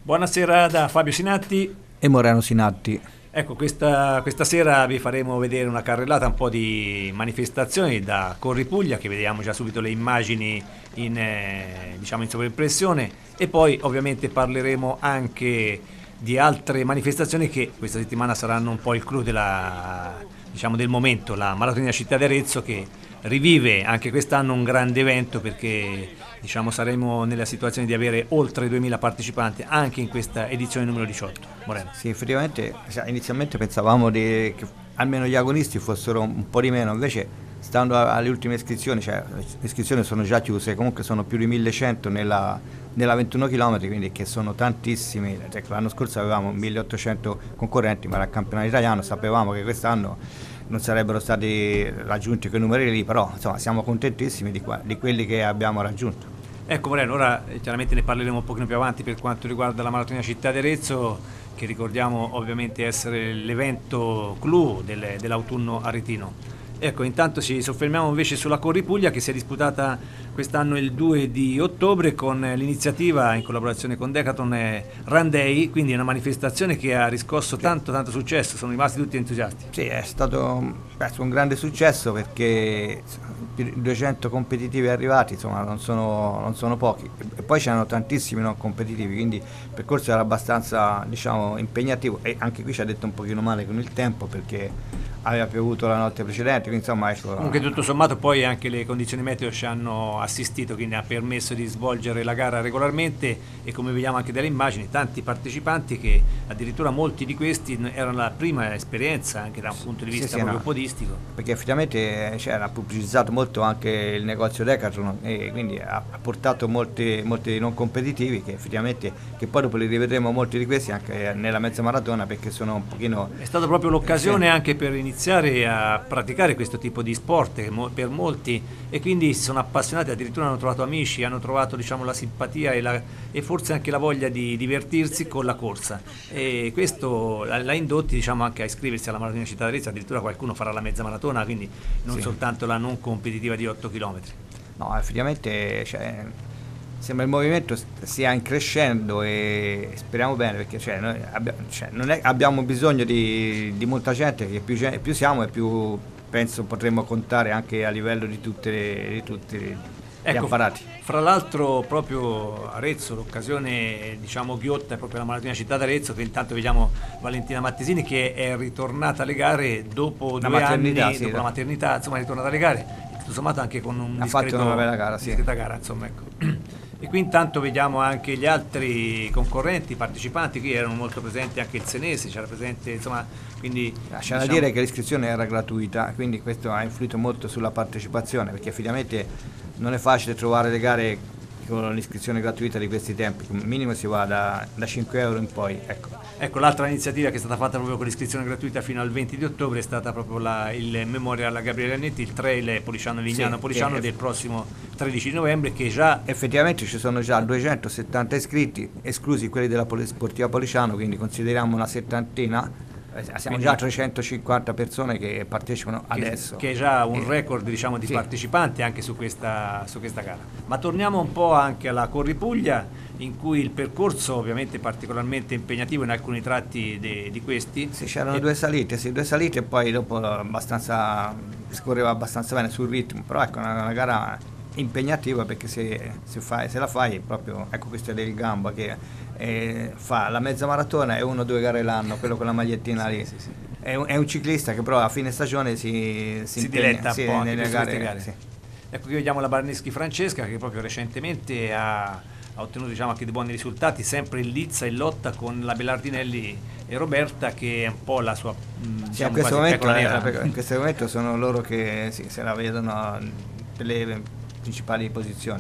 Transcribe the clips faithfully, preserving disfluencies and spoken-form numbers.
Buonasera da Fabio Sinatti e Moreno Sinatti. Ecco, questa, questa sera vi faremo vedere una carrellata, un po' di manifestazioni da Corri Puglia, che vediamo già subito le immagini in, eh, diciamo in sovraimpressione, e poi ovviamente parleremo anche di altre manifestazioni che questa settimana saranno un po' il clou della, diciamo, del momento, la Maratona Città d'Arezzo, che rivive anche quest'anno un grande evento, perché diciamo saremo nella situazione di avere oltre duemila partecipanti anche in questa edizione numero diciotto. Moreno. Sì, effettivamente inizialmente pensavamo di, che almeno gli agonisti fossero un po' di meno, invece stando alle ultime iscrizioni, cioè le iscrizioni sono già chiuse, comunque sono più di millecento nella, nella ventuno chilometri, quindi che sono tantissimi. Cioè, l'anno scorso avevamo milleottocento concorrenti, ma era il campionato italiano, sapevamo che quest'anno non sarebbero stati raggiunti quei numeri lì, però insomma siamo contentissimi di, qua, di quelli che abbiamo raggiunto. Ecco Moreno, ora chiaramente ne parleremo un pochino più avanti per quanto riguarda la Maratona Città d'Arezzo, che ricordiamo ovviamente essere l'evento clou del, dell'autunno aretino. Ecco, intanto ci soffermiamo invece sulla Corri Puglia, che si è disputata quest'anno il due di ottobre con l'iniziativa in collaborazione con Decathlon Run Day, quindi una manifestazione che ha riscosso tanto tanto successo, sono rimasti tutti entusiasti. Sì, è stato beh, un grande successo, perché duecento competitivi arrivati, insomma non sono, non sono pochi, e poi c'erano tantissimi non competitivi, quindi il percorso era abbastanza, diciamo, impegnativo, e anche qui ci ha detto un pochino male con il tempo, perché aveva piovuto la notte precedente, quindi insomma ecco. Comunque tutto sommato poi anche le condizioni meteo ci hanno assistito, quindi ha permesso di svolgere la gara regolarmente, e come vediamo anche dalle immagini tanti partecipanti, che addirittura molti di questi erano la prima esperienza anche da un punto di vista sì, sì, proprio no. podistico, perché effettivamente c'era pubblicizzato molto anche il negozio Decathlon, e quindi ha portato molti, molti non competitivi, che effettivamente, che poi dopo li rivedremo molti di questi anche nella mezza maratona, perché sono un pochino, è stata proprio l'occasione eh, anche per iniziare a praticare questo tipo di sport per molti, e quindi si sono appassionati, addirittura hanno trovato amici, hanno trovato, diciamo, la simpatia e, la, e forse anche la voglia di divertirsi con la corsa, e questo l'ha indotti, diciamo, anche a iscriversi alla Maratona Città d'Arezzo. Addirittura qualcuno farà la mezza maratona, quindi non sì. soltanto la non competitiva di otto chilometri. No, effettivamente, cioè, sembra il movimento stia in crescendo, e speriamo bene, perché cioè, noi abbiamo, cioè, non è, abbiamo bisogno di, di molta gente, che più, più siamo e più penso potremmo contare anche a livello di, tutte le, di tutti gli ecco, apparati. Fra l'altro proprio Arezzo, l'occasione, diciamo, ghiotta è proprio la Maratona Città d'Arezzo, che intanto vediamo Valentina Mattesini che è ritornata alle gare dopo la due anni, sì, dopo la maternità, insomma è ritornata alle gare, tutto sommato anche con un ha discreto, fatto una bella gara, sì. discreta gara, insomma, ecco. E qui intanto vediamo anche gli altri concorrenti, partecipanti. Qui erano molto presenti anche il Senesi, c'era presente, insomma, quindi c'è diciamo, da dire che l'iscrizione era gratuita, quindi questo ha influito molto sulla partecipazione, perché effettivamente non è facile trovare le gare con l'iscrizione gratuita di questi tempi, come minimo si va da, da cinque euro in poi, ecco. Ecco, l'altra iniziativa che è stata fatta proprio con l'iscrizione gratuita fino al venti di ottobre è stata proprio la, il Memorial a Gabriele Annetti, il trail Policiano-Lignano-Policiano sì, del prossimo tredici di novembre, che già effettivamente ci sono già duecentosettanta iscritti, esclusi quelli della Polisportiva Policiano, quindi consideriamo una settantina. Siamo quindi già trecentocinquanta persone che partecipano che, adesso, che è già un eh, record, diciamo, di sì. partecipanti anche su questa, su questa gara. Ma torniamo un po' anche alla Corri Puglia, in cui il percorso ovviamente è particolarmente impegnativo in alcuni tratti de, di questi. Sì, c'erano e... due salite, sì, due salite, e poi dopo abbastanza scorreva abbastanza bene sul ritmo, però ecco, una, una gara impegnativa, perché se, se, fai, se la fai proprio, ecco, questo è del Gamba che eh, fa la mezza maratona e uno o due gare l'anno, quello con la magliettina lì. Sì, sì, sì. È, un, è un ciclista che però a fine stagione si, si, si impegna, diletta un sì, po' anche nelle gare, gare. Sì. Ecco, qui vediamo la Barneschi Francesca, che proprio recentemente ha, ha ottenuto, diciamo, anche dei buoni risultati, sempre in lizza, in lotta con la Belardinelli e Roberta, che è un po' la sua, diciamo, sì, in, questo momento, eh, in questo momento sono loro che sì, se la vedono per le principali posizioni.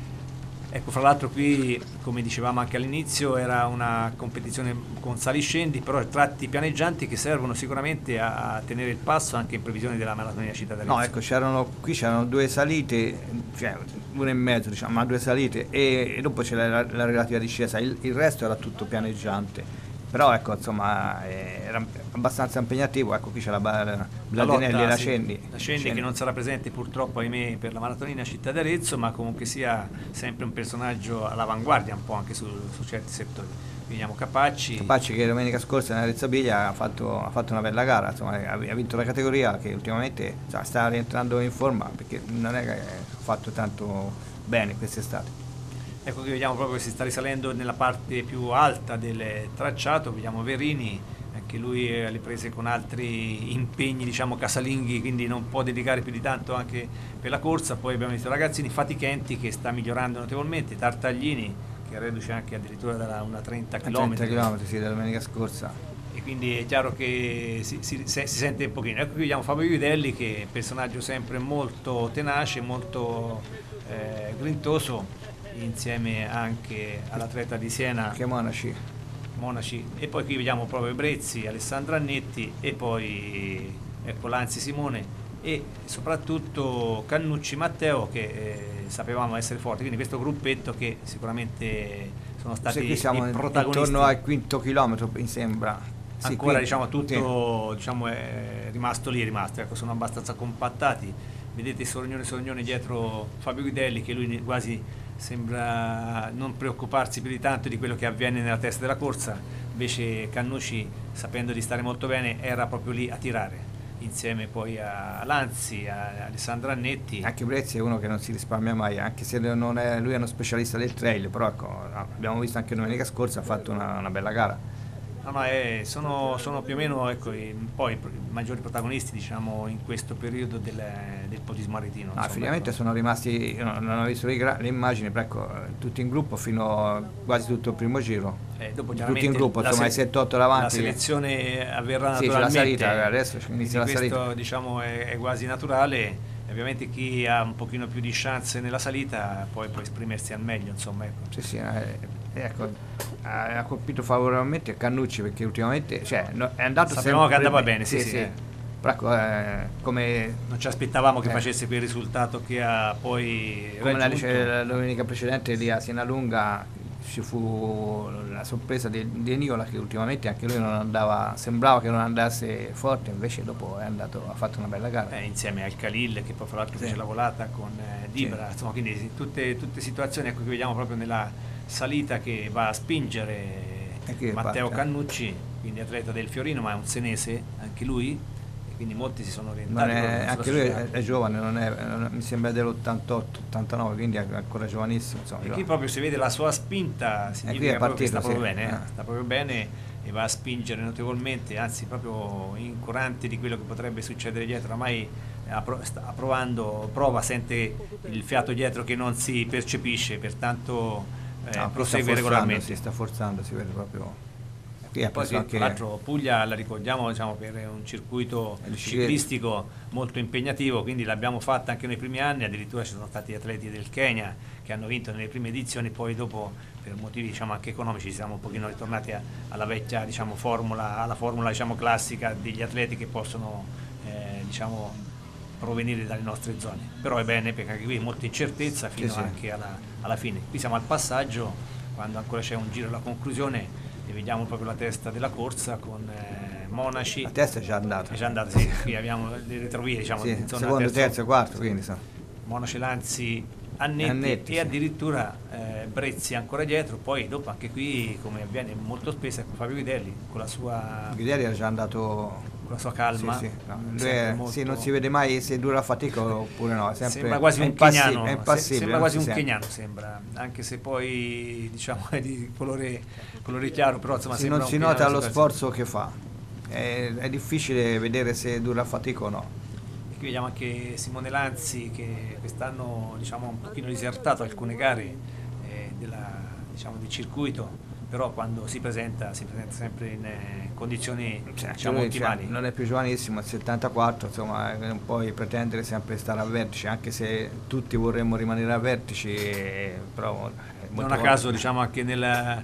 Ecco, fra l'altro qui, come dicevamo anche all'inizio, era una competizione con saliscendi, però tratti pianeggianti che servono sicuramente a, a tenere il passo anche in previsione della Maratona Città d'Arezzo. No, ecco, c'erano, qui c'erano due salite, cioè una e mezzo, diciamo, ma due salite, e, e dopo c'è la, la relativa discesa, il, il resto era tutto pianeggiante. Però ecco, insomma, era abbastanza impegnativo. Ecco, qui c'è la Bladinelli e la Scendi. La Scendi che non sarà presente purtroppo, ahimè, per la Maratonina Città d'Arezzo, ma comunque sia sempre un personaggio all'avanguardia un po' anche su, su certi settori. vediamo Capacci. Capacci che domenica scorsa nella Rezzabiglia ha fatto, ha fatto una bella gara, insomma, ha vinto la categoria, che ultimamente insomma, sta rientrando in forma, perché non è che ha fatto tanto bene quest'estate. Ecco che vediamo proprio che si sta risalendo nella parte più alta del tracciato, vediamo Verini, anche lui alle prese con altri impegni, diciamo casalinghi, quindi non può dedicare più di tanto anche per la corsa. Poi abbiamo visto Ragazzini, Fatichenti che sta migliorando notevolmente, Tartaglini che reduce anche addirittura da una trenta chilometri. trenta chilometri, sì, della domenica scorsa. E quindi è chiaro che si, si, si sente un pochino. Ecco qui vediamo Fabio Guidelli, che è un personaggio sempre molto tenace, molto eh, grintoso, insieme anche all'atleta di Siena che Monaci. Monaci. E poi qui vediamo proprio Brezzi, Alessandro Annetti e poi ecco Lanzi Simone e soprattutto Cannucci Matteo, che eh, sapevamo essere forti, quindi questo gruppetto che sicuramente sono stati sì, siamo i protagonisti. Intorno al quinto chilometro mi sembra. Sì, ancora quinto, diciamo tutto sì. diciamo, è rimasto lì, è rimasto, ecco, sono abbastanza compattati. Vedete Sorognone Sorognone dietro Fabio Guidelli, che lui quasi sembra non preoccuparsi più di tanto di quello che avviene nella testa della corsa, invece Cannucci, sapendo di stare molto bene, era proprio lì a tirare, insieme poi a Lanzi, a Alessandro Annetti. Anche Brezzi è uno che non si risparmia mai, anche se non è, lui è uno specialista del trail, però ecco, abbiamo visto anche domenica scorsa, ha fatto una, una bella gara. No, no, eh, sono, sono più o meno ecco, i, poi i maggiori protagonisti, diciamo, in questo periodo del, del podismo aretino. No, effettivamente ecco. Sono rimasti, io non, non ho visto le, le immagini, però ecco, tutti in gruppo fino a quasi tutto il primo giro. Eh, dopo, tutti in gruppo, insomma, i sette otto davanti. La selezione avverrà sì, naturalmente. La salita, adesso inizia la questo, salita. Diciamo, è, è quasi naturale. Ovviamente chi ha un pochino più di chance nella salita poi può esprimersi al meglio, insomma, ecco. Sì, sì, eh, ecco, ha colpito favorevolmente Cannucci, perché ultimamente cioè, no, è andato sapevamo che andava bene, sì, sì, sì, sì. Eh. Però ecco, eh, come non ci aspettavamo che eh. facesse quel risultato che ha poi come raggiunto. La, la domenica precedente lì a Sienalunga ci fu la sorpresa di, di Nicola, che ultimamente anche lui non andava, sembrava che non andasse forte, invece dopo è andato, ha fatto una bella gara. Eh, insieme al Khalil, che poi fra l'altro sì. fece la volata con eh, Dibra, sì. Insomma, quindi tutte, tutte situazioni ecco, che vediamo proprio nella salita che va a spingere Matteo parte. Cannucci, quindi atleta del Fiorino, ma è un senese anche lui. Quindi molti si sono orientati. È, anche lui è, è giovane, non è, non, mi sembra dell'ottantotto ottantanove, quindi è ancora giovanissimo. Insomma, e qui proprio si vede la sua spinta, significa partito, che sta proprio sì. bene, eh? ah. sta proprio bene e va a spingere notevolmente, anzi proprio incurante di quello che potrebbe succedere dietro. Ormai sta provando, prova, sente il fiato dietro che non si percepisce, pertanto eh, no, prosegue regolarmente. Si sta forzando, si vede proprio. E poi sì, tra l'altro Puglia la ricordiamo diciamo, per un circuito ciclistico molto impegnativo, quindi l'abbiamo fatta anche nei primi anni, addirittura ci sono stati atleti del Kenya che hanno vinto nelle prime edizioni, poi dopo per motivi diciamo, anche economici siamo un pochino ritornati a, alla vecchia diciamo, formula, alla formula diciamo, classica degli atleti che possono eh, diciamo, provenire dalle nostre zone, però è bene perché anche qui è molta incertezza fino sì, sì. anche alla, alla fine. Qui siamo al passaggio, quando ancora c'è un giro alla conclusione, e vediamo proprio la testa della corsa con eh, Monaci. La testa è già andata. È già andata, sì. Qui abbiamo le retrovie, diciamo. Sì, secondo, terzo e quarto, quindi so. Monaci, Lanzi, Annetti, Annetti e sì. addirittura eh, Brezzi ancora dietro. Poi dopo anche qui, come avviene molto spesso, ecco Fabio Guidelli con la sua... Guidelli è già andato... con la sua calma. Sì, sì. No, lui è, molto... sì, non si vede mai se dura la fatica oppure no. Sempre, sembra quasi un keniano. È impassibile, sembra quasi un keniano, sembra. Anche se poi diciamo è di colore, colore chiaro, però insomma sì, sembra non si nota lo sforzo che fa. È, è difficile vedere se dura la fatica o no. E qui vediamo anche Simone Lanzi che quest'anno diciamo un pochino disertato alcune gare eh, della, diciamo, del circuito, però quando si presenta si presenta sempre in eh, condizioni cioè, diciamo ottimali. Non è più giovanissimo, è settantaquattro, insomma non puoi pretendere sempre stare a vertice, anche se tutti vorremmo rimanere a vertice, però non a caso diciamo anche nella,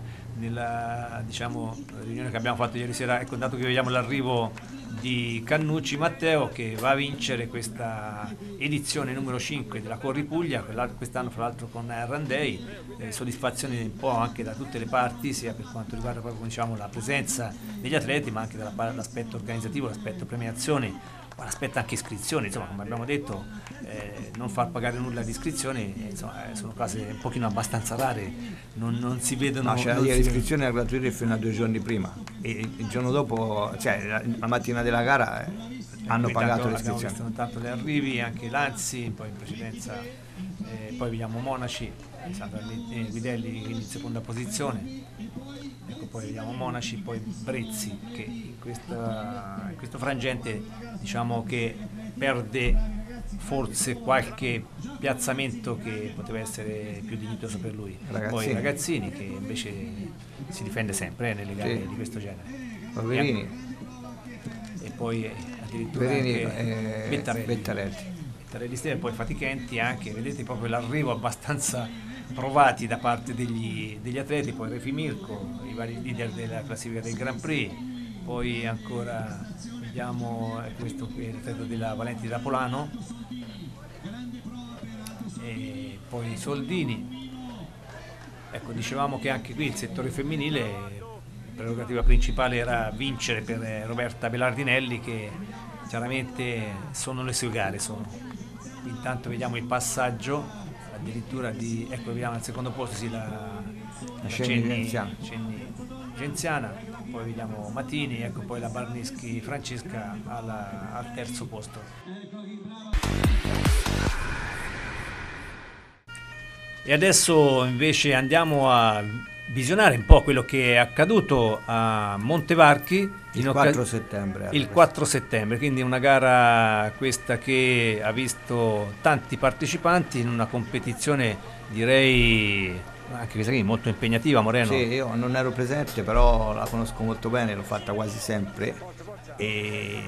nella diciamo, riunione che abbiamo fatto ieri sera, ecco, dato che vediamo l'arrivo di Cannucci Matteo che va a vincere questa edizione numero cinque della Corri Puglia, quest'anno fra l'altro con Randei, eh, soddisfazioni un po' anche da tutte le parti, sia per quanto riguarda proprio diciamo, la presenza degli atleti, ma anche dall'aspetto organizzativo, l'aspetto premiazioni. aspetta anche iscrizioni, insomma, come abbiamo detto, eh, non far pagare nulla di iscrizioni, eh, insomma, eh, sono cose un pochino abbastanza rare, non, non si vedono. No, c'è da dire, l'iscrizione era gratuita fino a due giorni prima e il giorno dopo, cioè la, la mattina della gara, eh, hanno pagato l'iscrizione. Abbiamo visto tanto le arrivi, anche Lanzi, poi in precedenza, eh, poi vediamo Monaci, Sandra Guidelli in seconda posizione, ecco, poi vediamo Monaci, poi Brezzi che in, questa, in questo frangente diciamo che perde forse qualche piazzamento che poteva essere più dignitoso per lui. Ragazzini. Poi Ragazzini che invece si difende sempre eh, nelle gare sì. di questo genere. Poverini. E, e poi addirittura Poverini, anche eh, Bettarelli. Bettarelli. Bettarelli e poi Fatichenti anche, vedete proprio l'arrivo abbastanza provati da parte degli, degli atleti, poi Refi Mirko, i vari leader della classifica del Grand Prix, poi ancora vediamo eh, questo qui, l'atleta della Valenti da Polano, e poi Soldini. Ecco, dicevamo che anche qui il settore femminile, la prerogativa principale era vincere per Roberta Belardinelli, che chiaramente sono le sue gare. Sono. Intanto vediamo il passaggio addirittura di, ecco, vediamo al secondo posto sì, la, la Cenni Genziana, poi vediamo Matini, ecco poi la Barneschi Francesca alla, al terzo posto. E adesso invece andiamo a visionare un po' quello che è accaduto a Montevarchi il quattro settembre. Il quattro settembre, quindi una gara questa che ha visto tanti partecipanti in una competizione direi anche questa qui molto impegnativa. Moreno. Sì, io non ero presente, però la conosco molto bene, l'ho fatta quasi sempre e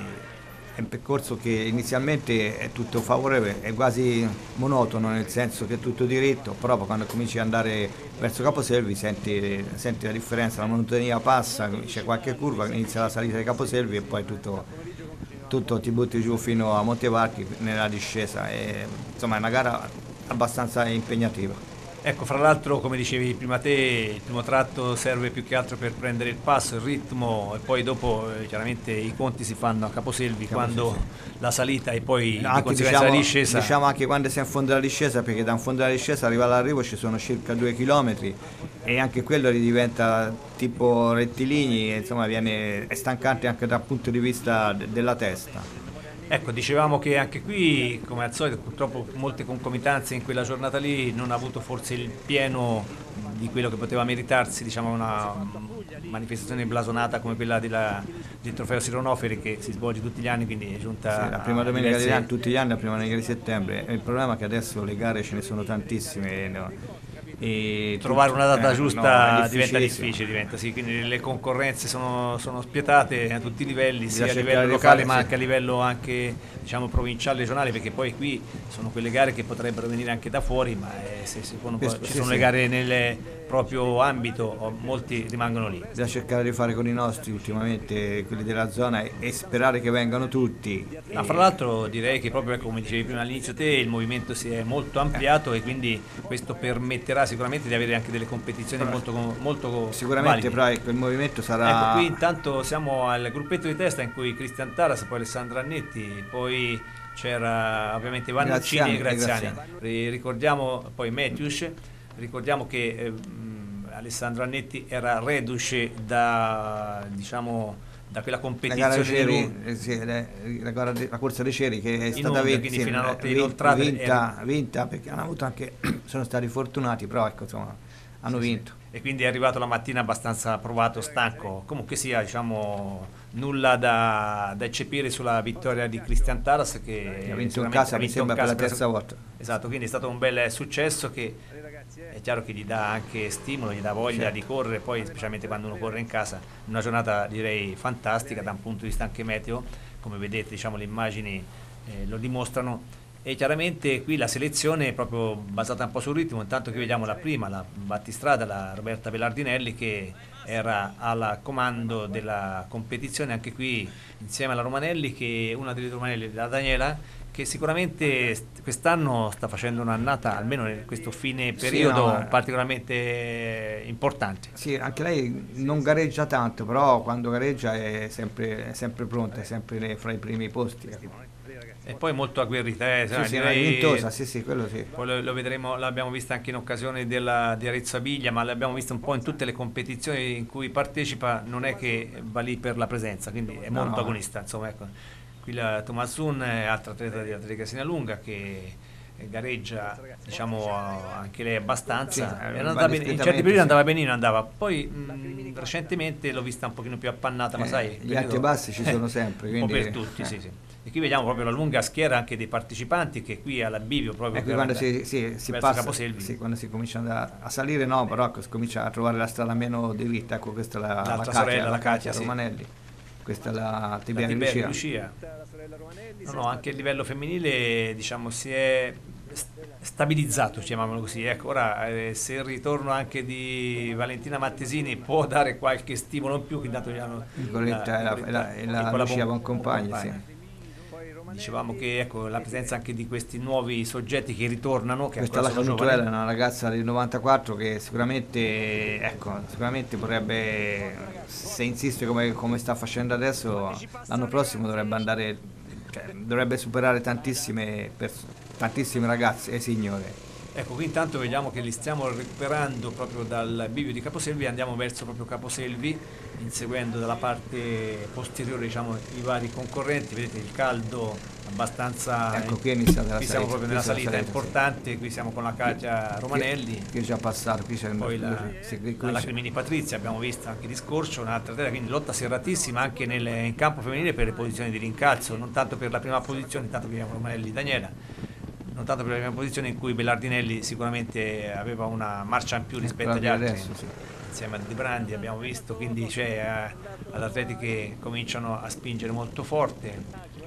è un percorso che inizialmente è tutto favorevole, è quasi monotono nel senso che è tutto diritto, però quando cominci ad andare verso Caposelvi senti, senti la differenza, la monotonia passa, c'è qualche curva, inizia la salita di Caposelvi e poi tutto, tutto ti butti giù fino a Montevarchi nella discesa, e, insomma è una gara abbastanza impegnativa. Ecco, fra l'altro, come dicevi prima te, il primo tratto serve più che altro per prendere il passo, il ritmo, e poi dopo eh, chiaramente i conti si fanno a Caposelvi, Caposelvi quando sì. la salita e poi no, di conseguenza diciamo, la discesa. Diciamo anche quando si è in fondo alla discesa, perché da in fondo alla discesa arriva all'arrivo ci sono circa due chilometri e anche quello diventa tipo rettilinei, insomma viene, è stancante anche dal punto di vista de- della testa. Ecco, dicevamo che anche qui, come al solito, purtroppo molte concomitanze in quella giornata lì, non ha avuto forse il pieno di quello che poteva meritarsi, diciamo una manifestazione blasonata come quella della, del trofeo Sironoferi che si svolge tutti gli anni, quindi è giunta sì, la prima domenica diverse... degli anni, tutti gli anni, la prima domenica di settembre. E il problema è che adesso le gare ce ne sono tantissime, no? E trovare tutto, una data eh, giusta no, diventa difficile, diventa, sì, quindi le concorrenze sono, sono spietate a tutti i livelli, sia a livello locale ma anche a livello anche diciamo provinciale, regionale, perché poi qui sono quelle gare che potrebbero venire anche da fuori, ma eh, se, se uno, ci sì, sono sì. le gare nel proprio ambito, molti rimangono lì. Da cercare di fare con i nostri ultimamente, quelli della zona, e, e sperare che vengano tutti. No, fra l'altro direi che proprio come dicevi prima all'inizio te, il movimento si è molto ampliato e quindi questo permetterà sicuramente di avere anche delle competizioni però, molto, molto sicuramente, valide. però ecco, il movimento sarà... Ecco, qui intanto siamo al gruppetto di testa in cui Cristian Taras, poi Alessandro Annetti, poi c'era ovviamente Vannuccini e Graziani. E Graziani. Ricordiamo poi Matthews, ricordiamo che eh, Alessandro Annetti era reduce da, diciamo, da quella competizione la, Ceri, eh, sì, la, la, la corsa dei Ceri che è stata vinta, sì, fino a notte vinta, vinta, vinta perché hanno avuto anche sono stati fortunati, però ecco, insomma, hanno sì, vinto. Sì. E quindi è arrivato la mattina abbastanza provato, stanco. Comunque sia, diciamo, nulla da, da eccepire sulla vittoria di Cristian Taras che ha vinto in casa, mi sembra, per la terza volta. Esatto, quindi è stato un bel successo che è chiaro che gli dà anche stimolo, gli dà voglia certo. di correre, poi specialmente quando uno corre in casa, una giornata direi fantastica da un punto di vista anche meteo, come vedete diciamo le immagini eh, lo dimostrano, e chiaramente qui la selezione è proprio basata un po' sul ritmo, intanto che vediamo la prima, la battistrada, la Roberta Belardinelli che era al comando della competizione, anche qui insieme alla Romanelli, che una delle Romanelli, la Daniela, che sicuramente quest'anno sta facendo un'annata, almeno in questo fine periodo, sì, no, particolarmente importante. Sì, anche lei non gareggia tanto, però quando gareggia è sempre, è sempre pronta, è sempre fra i primi posti. E poi molto agguerrita, eh, sì, sì, direi, vintosa, sì, sì, quello sì. Poi lo, lo vedremo, l'abbiamo vista anche in occasione della, di Arezzo Abiglia, ma l'abbiamo vista un po' in tutte le competizioni in cui partecipa, non è che va lì per la presenza, quindi è molto no, no. agonista, insomma, ecco. Qui la Tomasun è altra atleta di Atletica Sinalunga che gareggia, diciamo, anche lei abbastanza, sì, bene, in certi periodi sì. andava benino, andava poi mh, recentemente l'ho vista un pochino più appannata, eh, ma sai, gli alti e bassi ci sono sempre, un quindi... po' per tutti, eh. sì, sì. E qui vediamo proprio la lunga schiera anche dei partecipanti che qui alla bivio proprio ecco, quando si, si, si passa, sì, quando si comincia a, a salire, no, però si comincia a trovare la strada meno diritta. Ecco, questa è la, la Katia, sorella, la Katia sì. Romanelli, questa è la Tiberia Lucia. Lucia. No, no, anche a livello femminile, diciamo, si è stabilizzato, chiamiamolo così. Ecco, ora eh, se il ritorno anche di Valentina Mattesini può dare qualche stimolo in più, che intanto gli hanno Nicoletta la, e la, la, la Lucia Boncompagni, sì. Dicevamo che ecco, la presenza anche di questi nuovi soggetti che ritornano, che questa è la Canutuela, è una ragazza del novantaquattro che sicuramente, ecco, sicuramente vorrebbe, se insiste come, come sta facendo adesso, l'anno prossimo dovrebbe andare, cioè, dovrebbe superare tantissime, tantissime ragazze e signore. Ecco, qui intanto vediamo che li stiamo recuperando proprio dal bivio di Caposelvi, andiamo verso proprio Caposelvi, inseguendo dalla parte posteriore, diciamo, i vari concorrenti. Vedete il caldo abbastanza, ecco, qui, inizia qui siamo salita, proprio nella salita, salita importante, sì. Qui siamo con la Katia Romanelli, che, che è già passato, qui c'è poi la, la Crimini Patrizia, abbiamo visto anche di scorcio, un'altra atleta, quindi lotta serratissima anche nel, in campo femminile per le posizioni di rincalzo, non tanto per la prima posizione, intanto vediamo Romanelli Daniela, non tanto per la prima posizione in cui Bellardinelli sicuramente aveva una marcia in più rispetto agli altri, adesso, sì. Insieme a De Brandi abbiamo visto, quindi c'è eh, ad atleti che cominciano a spingere molto forte.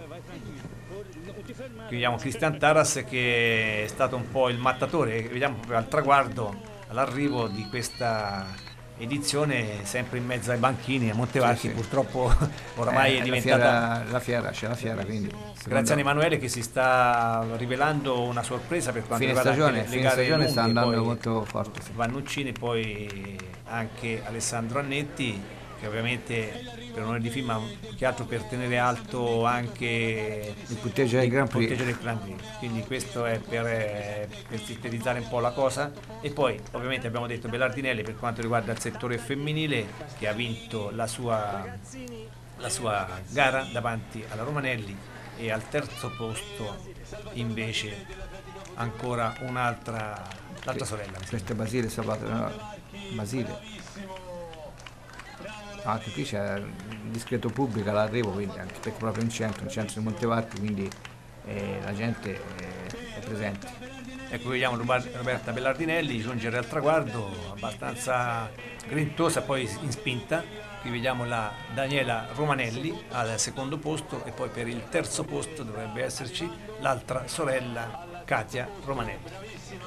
Qui vediamo Cristian Taras che è stato un po' il mattatore, vediamo proprio al traguardo, all'arrivo di questa edizione, sempre in mezzo ai banchini a Montevarchi, sì, sì. Purtroppo oramai eh, è diventata la fiera, c'è la fiera, quindi grazie a Emanuele che si sta rivelando una sorpresa per quanto riguarda stagione, le, le gare stagione lunghe, sta andando molto forte, sì. Vannuccini, poi anche Alessandro Annetti che ovviamente per onore di firma, che altro per tenere alto anche il punteggio del Grand Prix. del Grand Prix. Quindi questo è per, per sintetizzare un po' la cosa. E poi ovviamente abbiamo detto Bellardinelli per quanto riguarda il settore femminile, che ha vinto la sua, la sua gara davanti alla Romanelli, e al terzo posto invece ancora un'altra l'altra sorella. Questa è Basile Sabato, no? Basile. Anche qui c'è un discreto pubblico all'arrivo, quindi anche perché proprio in centro, in centro di Montevarchi, quindi eh, la gente è, è presente. Ecco, vediamo Roberta Bellardinelli giungere al traguardo abbastanza grintosa, poi in spinta. Qui vediamo la Daniela Romanelli al secondo posto, e poi per il terzo posto dovrebbe esserci l'altra sorella Katia Romanelli.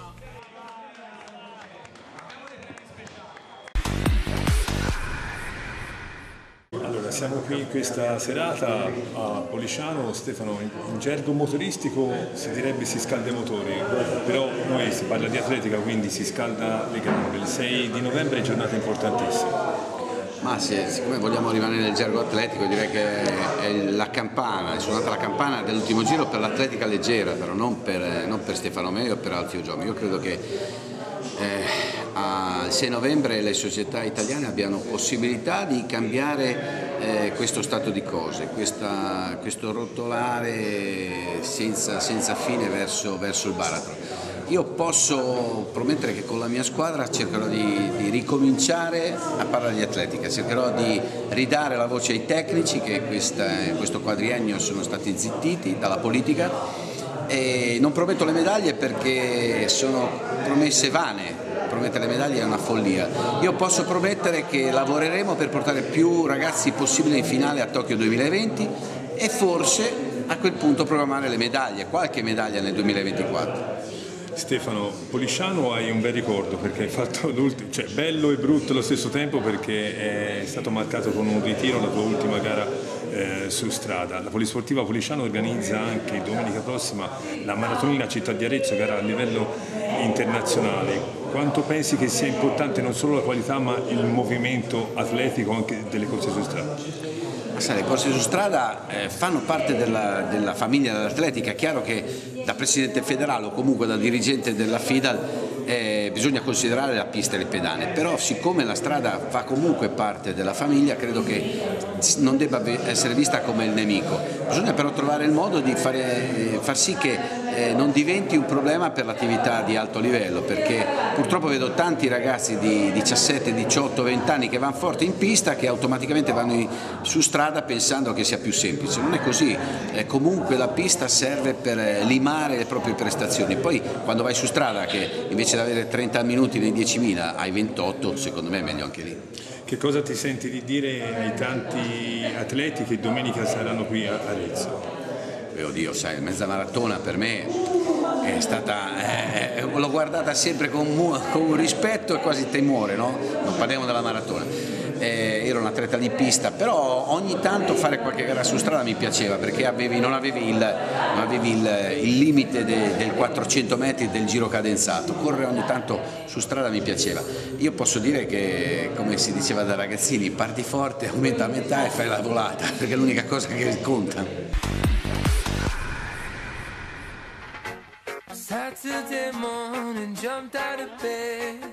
Allora, siamo qui in questa serata a Policiano. Stefano, in gergo motoristico si direbbe si scalda i motori, però noi si parla di atletica, quindi si scalda le gambe. Il sei di novembre è giornata importantissima. Ma se, siccome vogliamo rimanere nel gergo atletico, direi che è la campana, è suonata la campana dell'ultimo giro per l'atletica leggera, però non per, non per Stefano Mei o per Alfio Giomi. Io credo che eh, al sei novembre le società italiane abbiano possibilità di cambiare eh, questo stato di cose, questa, questo rotolare senza, senza fine verso, verso il baratro. Io posso promettere che con la mia squadra cercherò di, di ricominciare a parlare di atletica, cercherò di ridare la voce ai tecnici che questa, in questo quadriennio sono stati zittiti dalla politica, e non prometto le medaglie perché sono promesse vane. Promettere le medaglie è una follia. Io posso promettere che lavoreremo per portare più ragazzi possibile in finale a Tokyo duemilaventi e forse a quel punto programmare le medaglie, qualche medaglia nel duemilaventiquattro. Stefano, Polisciano hai un bel ricordo perché hai fatto l'ultimo, cioè bello e brutto allo stesso tempo perché è stato marcato con un ritiro la tua ultima gara eh, su strada. La Polisportiva Polisciano organizza anche domenica prossima la Maratonina Città di Arezzo, gara a livello internazionale. Quanto pensi che sia importante non solo la qualità ma il movimento atletico anche delle corse su strada? Le corse su strada eh, fanno parte della, della famiglia dell'atletica. È chiaro che da presidente federale o comunque da dirigente della FIDAL eh, bisogna considerare la pista e le pedane, però siccome la strada fa comunque parte della famiglia credo che non debba essere vista come il nemico. Bisogna però trovare il modo di fare, eh, far sì che eh, non diventi un problema per l'attività di alto livello, perché purtroppo vedo tanti ragazzi di diciassette, diciotto, venti anni che vanno forte in pista che automaticamente vanno in, su strada pensando che sia più semplice. Non è così, eh, comunque la pista serve per eh, limare le proprie prestazioni, poi quando vai su strada che invece di avere trenta minuti nei diecimila hai ventotto, secondo me è meglio anche lì. Che cosa ti senti di dire ai tanti atleti che domenica saranno qui a Arezzo? Beh, oddio, sai, mezza maratona per me è stata, eh, l'ho guardata sempre con, con un rispetto e quasi temore, no? Non parliamo della maratona. Eh, ero un atleta di pista, però ogni tanto fare qualche gara su strada mi piaceva perché avevi, non avevi il, non avevi il, il limite de, del quattrocento metri del giro cadenzato, correre ogni tanto su strada mi piaceva. Io posso dire che, come si diceva da ragazzini, parti forte, aumenta a metà e fai la volata, perché è l'unica cosa che conta. Saturday morning, jumped out of bed.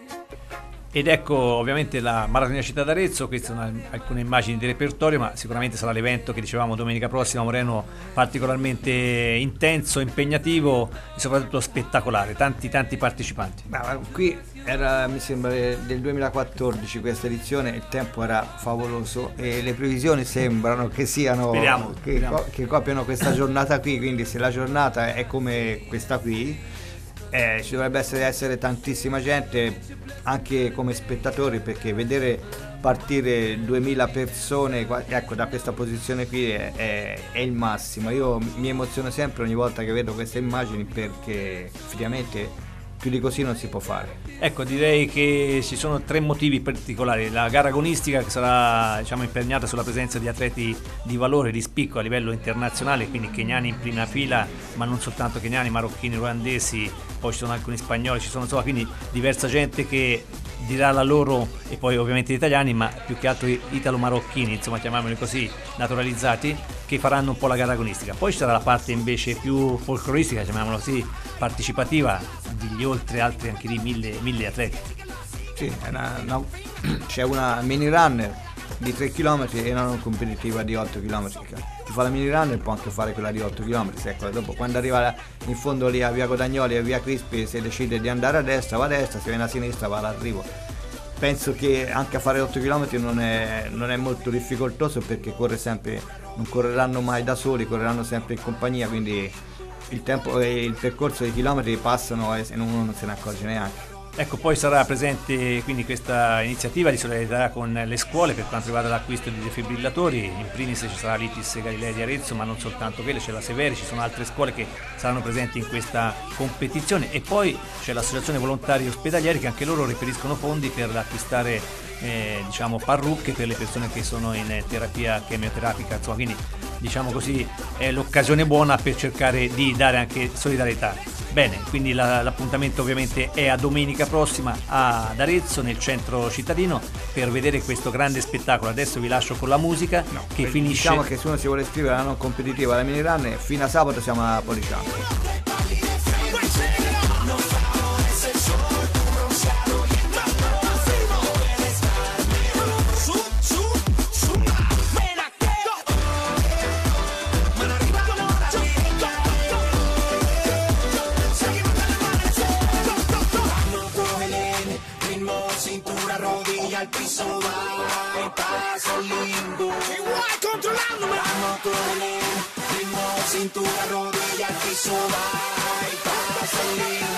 Ed ecco ovviamente la Maratonina Città d'Arezzo, queste sono alcune immagini di repertorio, ma sicuramente sarà l'evento che dicevamo domenica prossima, Moreno, particolarmente intenso, impegnativo e soprattutto spettacolare, tanti tanti partecipanti. Ma qui era, mi sembra, del duemilaquattordici questa edizione, il tempo era favoloso e le previsioni sembrano che siano, speriamo, che, speriamo. che copiano questa giornata qui, quindi se la giornata è come questa qui, Eh, ci dovrebbe essere, essere tantissima gente anche come spettatori, perché vedere partire duemila persone, ecco, da questa posizione qui è, è, è il massimo. Io mi emoziono sempre ogni volta che vedo queste immagini perché effettivamente più di così non si può fare. Ecco, direi che ci sono tre motivi particolari: la gara agonistica che sarà, diciamo, imperniata sulla presenza di atleti di valore, di spicco a livello internazionale, quindi keniani in prima fila, ma non soltanto keniani, marocchini, ruandesi, poi ci sono alcuni spagnoli, ci sono insomma quindi diversa gente che dirà la loro, e poi ovviamente gli italiani, ma più che altro italo-marocchini, insomma chiamiamoli così, naturalizzati, che faranno un po' la gara agonistica. Poi ci sarà la parte invece più folcloristica, chiamiamola così, partecipativa, degli oltre altri anche di mille, mille atleti. Sì, è una, una, c'è una mini runner di tre chilometri e una non competitiva di otto chilometri. Chi fa la mini runner può anche fare quella di otto chilometri. Ecco, dopo quando arriva in fondo lì a via Codagnoli e via Crispi, se decide di andare a destra va a destra, se viene a sinistra va all'arrivo. Penso che anche a fare otto chilometri non è, non è molto difficoltoso, perché corre sempre, non correranno mai da soli, correranno sempre in compagnia, quindi il tempo e il percorso dei chilometri passano e uno non se ne accorge neanche. Ecco, poi sarà presente quindi questa iniziativa di solidarietà con le scuole per quanto riguarda l'acquisto di defibrillatori. In primis ci sarà l'Itis Galilei di Arezzo, ma non soltanto quelle, c'è la Severi, ci sono altre scuole che saranno presenti in questa competizione, e poi c'è l'associazione volontari ospedalieri che anche loro reperiscono fondi per acquistare eh, diciamo parrucche per le persone che sono in terapia chemioterapica, insomma, quindi diciamo così è l'occasione buona per cercare di dare anche solidarietà. Bene, quindi la, l'appuntamento ovviamente è a domenica prossima ad Arezzo, nel centro cittadino, per vedere questo grande spettacolo. Adesso vi lascio con la musica, no, che finisce. Diciamo che se uno si vuole iscrivere alla non competitiva alla mini run, fino a sabato siamo a Polisciano. Cintura, rodilla al piso, va y pasa el limbo. Igual controlándome. Vamos con el ritmo, cintura, rodilla al piso, va y pasa el limbo.